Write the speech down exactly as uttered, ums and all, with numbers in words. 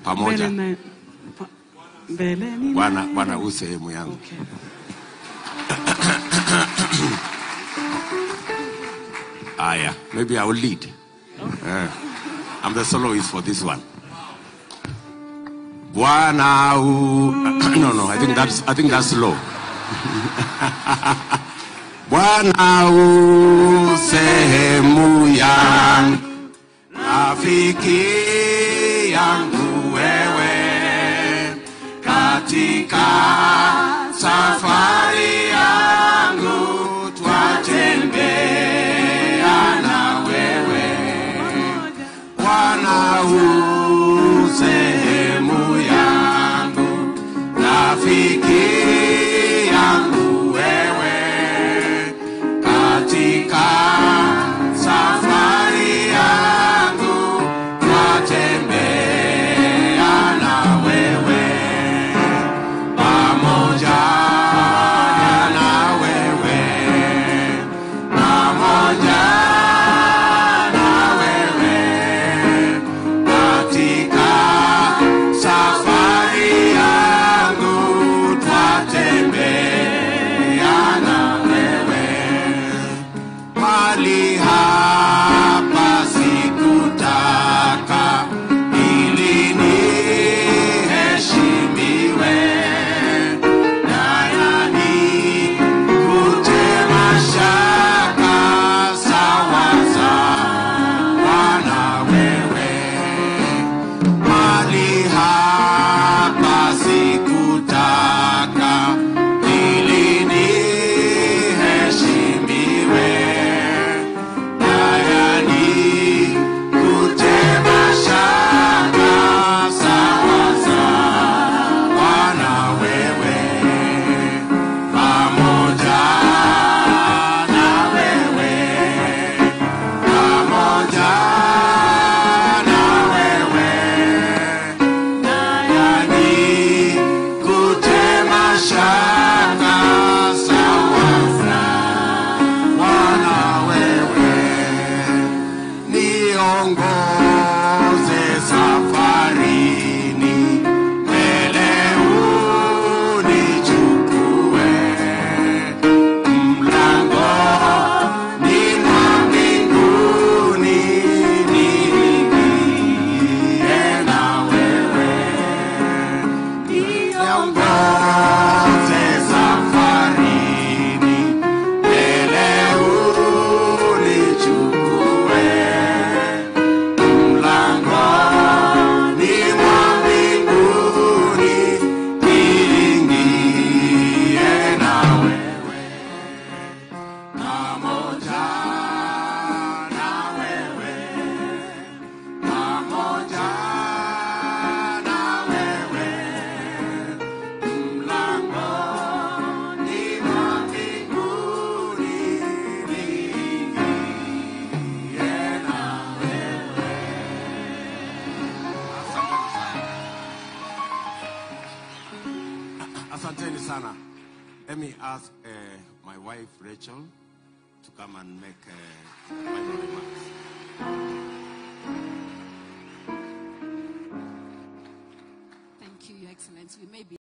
pamoja. Mbele ni Bwana Bwana u sehemu yangu. Okay. Ah, yeah. Maybe I will lead. Okay. Uh, I'm the soloist for this one. Bwana u no no, I think that's I think that's low. Bwana u sehemu yangu, rafiki yangu wewe, katika safari yangu twatembea na wewe. Bwana u sehemu yangu, rafiki yangu wewe, katika safari yangu twatembea na wewe, pamoja na wewe, pamoja na wewe, katika safari yangu twatembea na wewe. Mali hapa sikutaka ili niheshimiwe, nayani kutema shaka sawa sawa na wewe. Mali hapa sikutaka ili niheshimiwe, nayani kutema shaka sawa sawa na wewe, pamoja na wewe, pamoja na wewe, nayani kutema shaka sawa sawa na wewe. Niongoze safarini, mbele unichukue, mlangoni mwa mbinguni niingie na wewe. Niongoze safarini, mbele unichukue, mlangoni mwa mbinguni niingie na wewe, pamoja na wewe, pamoja na wewe, mlangoni mwa mbinguni niingie na wewe. Asanteni sana. Let me ask uh, my wife Rachel to come and make uh, final remarks. Thank you, Your Excellency. We may be